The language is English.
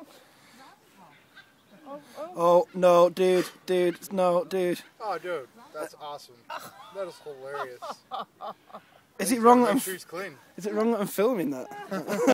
Oh no, dude, no, dude. Oh, dude, that's awesome. That is hilarious. Is it wrong that Make I'm? sure he's clean. Is it wrong that I'm filming that?